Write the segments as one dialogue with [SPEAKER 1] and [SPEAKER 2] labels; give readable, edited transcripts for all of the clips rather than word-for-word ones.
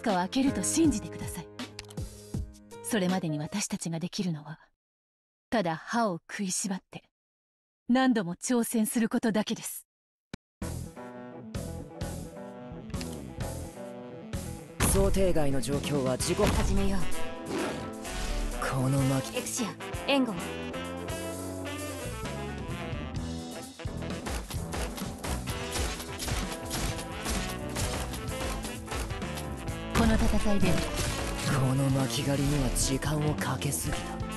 [SPEAKER 1] かは明けると信じてください。それまでに私たちができるのは、ただ歯を食いしばって何度も挑戦することだけです。
[SPEAKER 2] 想定外の状況は事故。
[SPEAKER 3] 始めよう。
[SPEAKER 2] この巻
[SPEAKER 3] エクシア、援護。
[SPEAKER 1] この戦いで
[SPEAKER 2] この巻狩りには時間をかけすぎ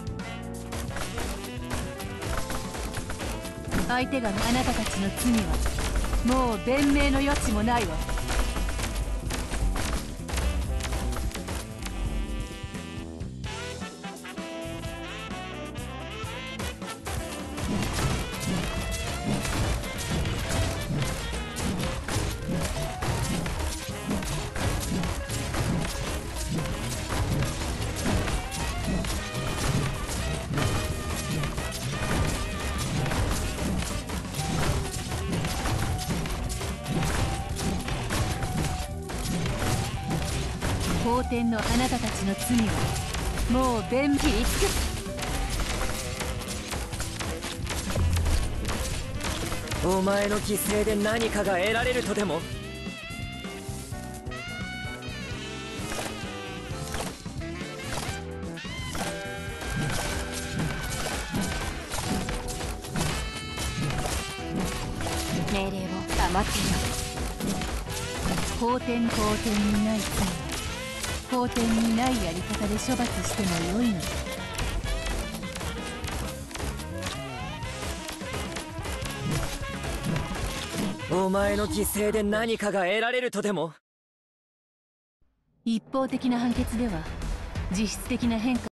[SPEAKER 2] た。
[SPEAKER 1] 相手があなたたちの罪はもう弁明の余地もないわ。皇天のあなたたちの罪はもう弁明。切り尽くす。
[SPEAKER 2] お前の犠牲で何かが得られるとでも。
[SPEAKER 3] 命令を黙っていろ。
[SPEAKER 1] 皇天にない罪は皇天にないやり方で処罰してもよいのだ。
[SPEAKER 2] お前の犠牲で何かが得られるとでも。
[SPEAKER 1] 一方的な判決では実質的な変化